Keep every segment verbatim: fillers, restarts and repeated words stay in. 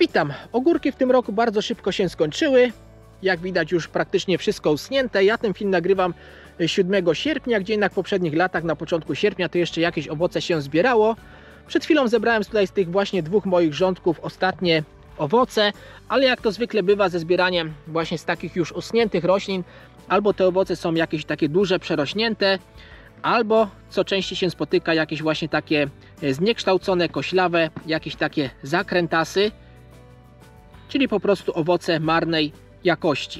Witam! Ogórki w tym roku bardzo szybko się skończyły. Jak widać, już praktycznie wszystko usunięte. Ja ten film nagrywam siódmego sierpnia, gdzie jednak w poprzednich latach na początku sierpnia to jeszcze jakieś owoce się zbierało. Przed chwilą zebrałem tutaj z tych właśnie dwóch moich rządków ostatnie owoce, ale jak to zwykle bywa ze zbieraniem właśnie z takich już usuniętych roślin, albo te owoce są jakieś takie duże, przerośnięte, albo, co częściej się spotyka, jakieś właśnie takie zniekształcone, koślawe, jakieś takie zakrętasy, czyli po prostu owoce marnej jakości.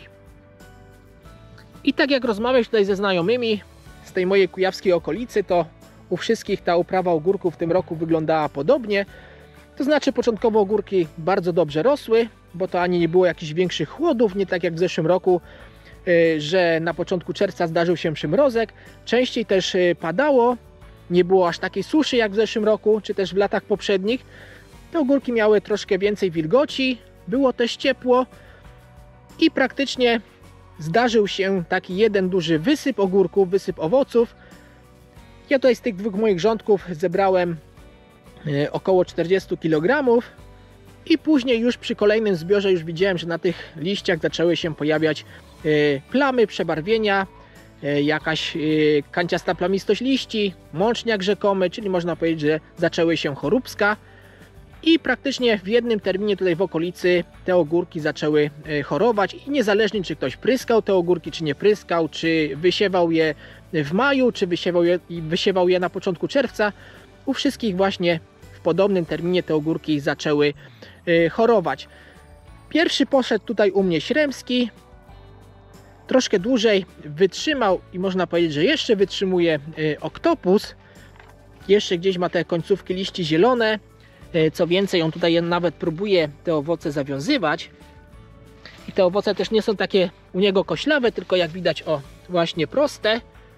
I tak jak rozmawiam tutaj ze znajomymi z tej mojej kujawskiej okolicy, to u wszystkich ta uprawa ogórków w tym roku wyglądała podobnie. To znaczy początkowo ogórki bardzo dobrze rosły, bo to ani nie było jakichś większych chłodów, nie tak jak w zeszłym roku, że na początku czerwca zdarzył się przymrozek. Częściej też padało, nie było aż takiej suszy jak w zeszłym roku, czy też w latach poprzednich. Te ogórki miały troszkę więcej wilgoci, było też ciepło i praktycznie zdarzył się taki jeden duży wysyp ogórków, wysyp owoców. Ja tutaj z tych dwóch moich rządków zebrałem około czterdzieści kilogramów i później już przy kolejnym zbiorze już widziałem, że na tych liściach zaczęły się pojawiać plamy, przebarwienia, jakaś kanciasta plamistość liści, mączniak rzekomy, czyli można powiedzieć, że zaczęły się choróbska. I praktycznie w jednym terminie tutaj w okolicy te ogórki zaczęły chorować i niezależnie czy ktoś pryskał te ogórki, czy nie pryskał, czy wysiewał je w maju, czy wysiewał je, wysiewał je na początku czerwca, u wszystkich właśnie w podobnym terminie te ogórki zaczęły chorować. Pierwszy poszedł tutaj u mnie śremski, troszkę dłużej wytrzymał i można powiedzieć, że jeszcze wytrzymuje oktopus, jeszcze gdzieś ma te końcówki liści zielone. Co więcej, on tutaj nawet próbuje te owoce zawiązywać. I te owoce też nie są takie u niego koślawe, tylko jak widać, o, właśnie proste.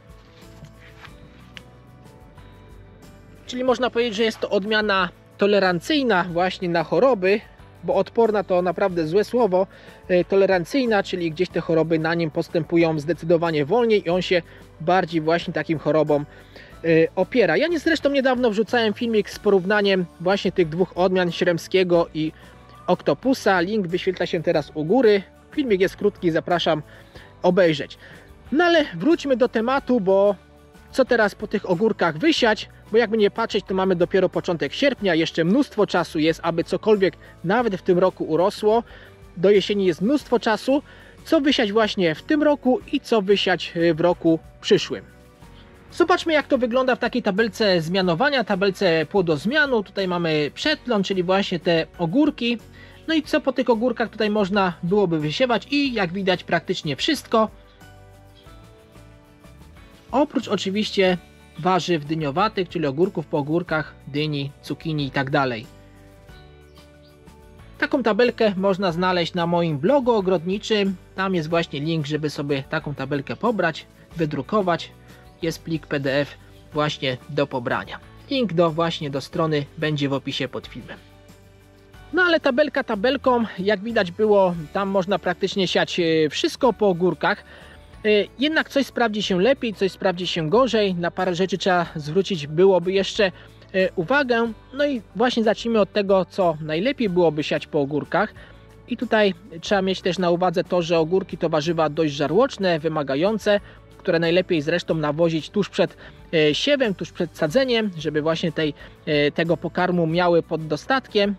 Czyli można powiedzieć, że jest to odmiana tolerancyjna właśnie na choroby, bo odporna to naprawdę złe słowo. Tolerancyjna, czyli gdzieś te choroby na nim postępują zdecydowanie wolniej i on się bardziej właśnie takim chorobom opiera. Ja nie zresztą niedawno wrzucałem filmik z porównaniem właśnie tych dwóch odmian, śremskiego i oktopusa. Link wyświetla się teraz u góry. Filmik jest krótki, zapraszam obejrzeć. No ale wróćmy do tematu, bo co teraz po tych ogórkach wysiać? Bo jakby nie patrzeć, to mamy dopiero początek sierpnia, jeszcze mnóstwo czasu jest, aby cokolwiek nawet w tym roku urosło. Do jesieni jest mnóstwo czasu. Co wysiać właśnie w tym roku i co wysiać w roku przyszłym. Zobaczmy, jak to wygląda w takiej tabelce zmianowania, tabelce płodozmianu. Tutaj mamy przetlon, czyli właśnie te ogórki. No i co po tych ogórkach tutaj można byłoby wysiewać i jak widać praktycznie wszystko. Oprócz oczywiście warzyw dyniowatych, czyli ogórków po ogórkach, dyni, cukinii i tak dalej. Taką tabelkę można znaleźć na moim blogu ogrodniczym. Tam jest właśnie link, żeby sobie taką tabelkę pobrać, wydrukować. Jest plik P D F właśnie do pobrania. Link do właśnie do strony będzie w opisie pod filmem. No ale tabelka tabelką, jak widać było, tam można praktycznie siać wszystko po ogórkach. Jednak coś sprawdzi się lepiej, coś sprawdzi się gorzej. Na parę rzeczy trzeba zwrócić byłoby jeszcze uwagę. No i właśnie zacznijmy od tego, co najlepiej byłoby siać po ogórkach. I tutaj trzeba mieć też na uwadze to, że ogórki to warzywa dość żarłoczne, wymagające, które najlepiej zresztą nawozić tuż przed siewem, tuż przed sadzeniem, żeby właśnie tej, tego pokarmu miały pod dostatkiem.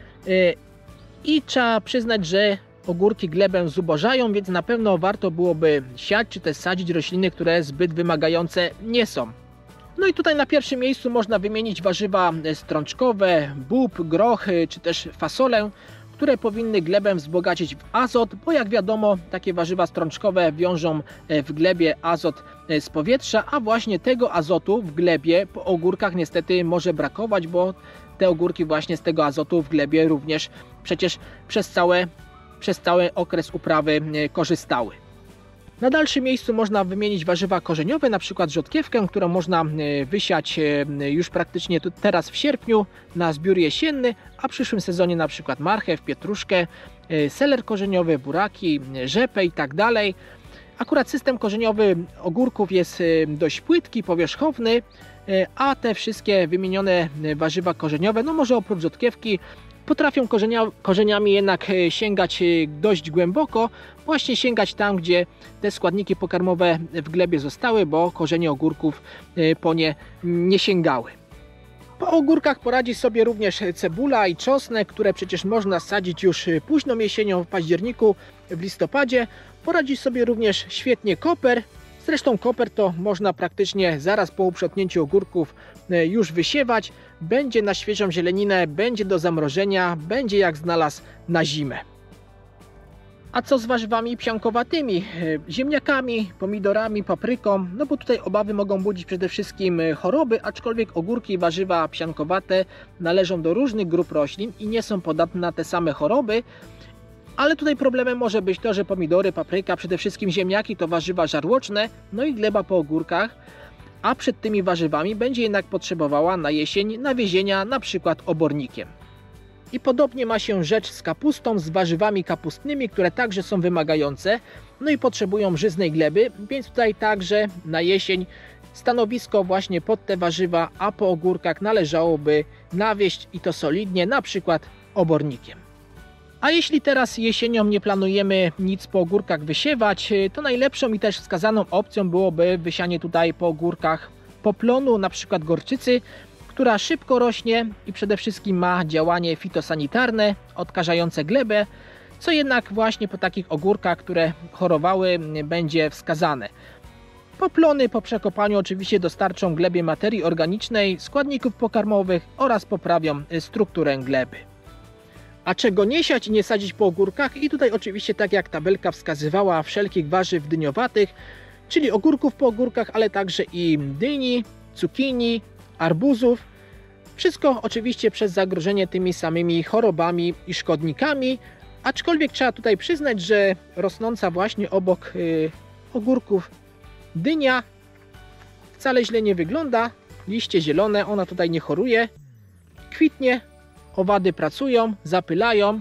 I trzeba przyznać, że ogórki glebę zubożają, więc na pewno warto byłoby siać, czy też sadzić rośliny, które zbyt wymagające nie są. No i tutaj na pierwszym miejscu można wymienić warzywa strączkowe, bób, grochy, czy też fasolę, które powinny glebę wzbogacić w azot, bo jak wiadomo, takie warzywa strączkowe wiążą w glebie azot z powietrza, a właśnie tego azotu w glebie po ogórkach niestety może brakować, bo te ogórki właśnie z tego azotu w glebie również przecież przez, całe, przez cały okres uprawy korzystały. Na dalszym miejscu można wymienić warzywa korzeniowe, na przykład rzodkiewkę, którą można wysiać już praktycznie teraz w sierpniu na zbiór jesienny, a w przyszłym sezonie na przykład marchew, pietruszkę, seler korzeniowy, buraki, rzepę i tak dalej. Akurat system korzeniowy ogórków jest dość płytki, powierzchowny, a te wszystkie wymienione warzywa korzeniowe, no może oprócz rzodkiewki, Potrafią korzenia, korzeniami jednak sięgać dość głęboko, właśnie sięgać tam, gdzie te składniki pokarmowe w glebie zostały, bo korzenie ogórków po nie nie sięgały. Po ogórkach poradzi sobie również cebula i czosnek, które przecież można sadzić już późną jesienią, w październiku, w listopadzie. Poradzi sobie również świetnie koper. Zresztą koper to można praktycznie zaraz po uprzątnięciu ogórków już wysiewać. Będzie na świeżą zieleninę, będzie do zamrożenia, będzie jak znalazł na zimę. A co z warzywami psiankowatymi? Ziemniakami, pomidorami, papryką? No bo tutaj obawy mogą budzić przede wszystkim choroby, aczkolwiek ogórki i warzywa psiankowate należą do różnych grup roślin i nie są podatne na te same choroby. Ale tutaj problemem może być to, że pomidory, papryka, przede wszystkim ziemniaki to warzywa żarłoczne, no i gleba po ogórkach, a przed tymi warzywami będzie jednak potrzebowała na jesień nawiezienia na przykład obornikiem. I podobnie ma się rzecz z kapustą, z warzywami kapustnymi, które także są wymagające, no i potrzebują żyznej gleby, więc tutaj także na jesień stanowisko właśnie pod te warzywa, a po ogórkach należałoby nawieść i to solidnie, na przykład obornikiem. A jeśli teraz jesienią nie planujemy nic po ogórkach wysiewać, to najlepszą i też wskazaną opcją byłoby wysianie tutaj po ogórkach poplonu, na przykład gorczycy, która szybko rośnie i przede wszystkim ma działanie fitosanitarne, odkażające glebę, co jednak właśnie po takich ogórkach, które chorowały, będzie wskazane. Poplony po przekopaniu oczywiście dostarczą glebie materii organicznej, składników pokarmowych oraz poprawią strukturę gleby. A czego nie siać i nie sadzić po ogórkach? I tutaj oczywiście, tak jak tabelka wskazywała, wszelkich warzyw dyniowatych, czyli ogórków po ogórkach, ale także i dyni, cukinii, arbuzów. Wszystko oczywiście przez zagrożenie tymi samymi chorobami i szkodnikami, aczkolwiek trzeba tutaj przyznać, że rosnąca właśnie obok yy, ogórków dynia wcale źle nie wygląda. Liście zielone, ona tutaj nie choruje, kwitnie. Owady pracują, zapylają.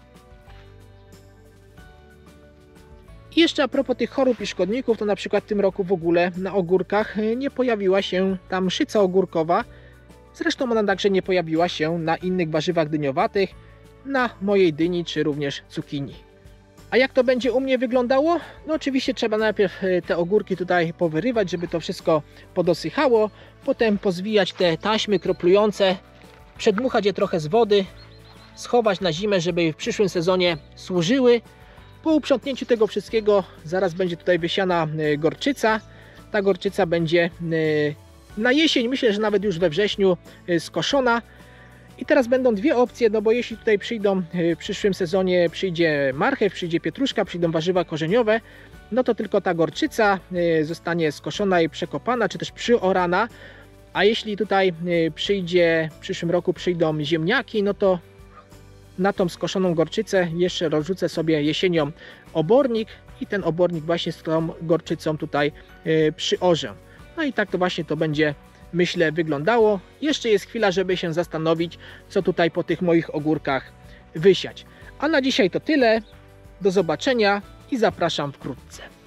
I jeszcze a propos tych chorób i szkodników, to na przykład w tym roku w ogóle na ogórkach nie pojawiła się ta mszyca ogórkowa. Zresztą ona także nie pojawiła się na innych warzywach dyniowatych, na mojej dyni czy również cukinii. A jak to będzie u mnie wyglądało? No oczywiście trzeba najpierw te ogórki tutaj powyrywać, żeby to wszystko podosychało. Potem pozwijać te taśmy kroplujące, przedmuchać je trochę z wody, schować na zimę, żeby w przyszłym sezonie służyły. Po uprzątnięciu tego wszystkiego zaraz będzie tutaj wysiana gorczyca. Ta gorczyca będzie na jesień, myślę, że nawet już we wrześniu skoszona. I teraz będą dwie opcje, no bo jeśli tutaj przyjdą w przyszłym sezonie, przyjdzie marchew, przyjdzie pietruszka, przyjdą warzywa korzeniowe, no to tylko ta gorczyca zostanie skoszona i przekopana, czy też przyorana. A jeśli tutaj przyjdzie, w przyszłym roku przyjdą ziemniaki, no to na tą skoszoną gorczycę jeszcze rozrzucę sobie jesienią obornik i ten obornik właśnie z tą gorczycą tutaj przyorzę. No i tak to właśnie to będzie, myślę, wyglądało. Jeszcze jest chwila, żeby się zastanowić, co tutaj po tych moich ogórkach wysiać. A na dzisiaj to tyle. Do zobaczenia i zapraszam wkrótce.